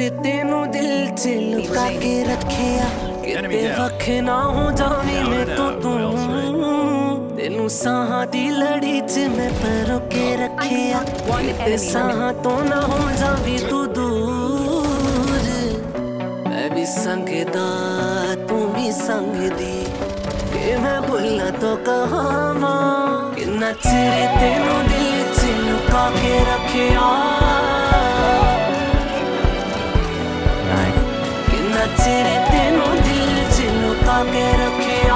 तेनू दिल च लुका के रखिया किते वख ना हो जावी मैं तो तू तेनू साहां दी लड़ी च मैं परो के रखिया किते साहां तो ना हो जावी तू दूर। मैं भी संगदा तू भी संगदी कि मैं भुला तो कहां किन्ना चिर तेनू दिल च लुका के रखिया तेरे तेनू दिल च लुका के रखिया।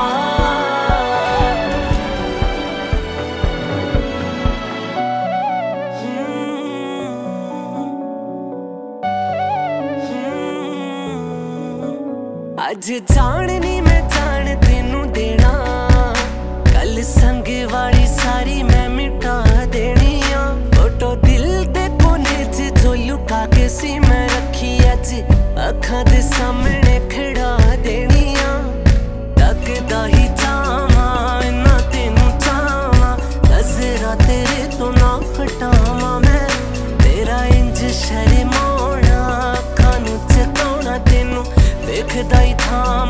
अज जाननी मैं जान तेनू देना कल संग वाली सारी मैं मिटा देनी आ। फोटो दिल दे कोने च जो लुका के सी मैं रखी अज अखां दे सामने खड़ा देनिया तकदा ही जावा ना तेनू चावा नजरा तेरे तो ना हटावा मैं तेरा इंज शर्माना अखां नू चकाउणा तेनू वेखदा ही था।